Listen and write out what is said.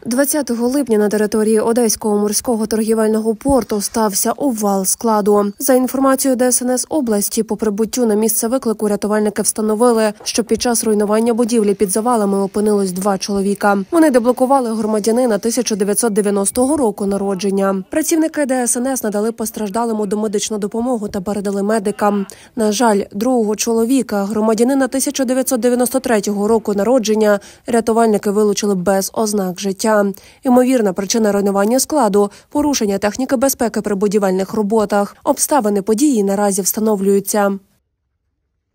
20 липня на території Одеського морського торгівельного порту стався обвал складу. За інформацією ДСНС області, по прибуттю на місце виклику рятувальники встановили, що під час руйнування будівлі під завалами опинилось 2 чоловіка. Вони деблокували громадянина 1990 року народження. Працівники ДСНС надали постраждалому домедичну допомогу та передали медикам. На жаль, другого чоловіка, громадянина 1993 року народження, рятувальники вилучили без ознак життя. Ймовірна причина руйнування складу – порушення техніки безпеки при будівельних роботах. Обставини події наразі встановлюються.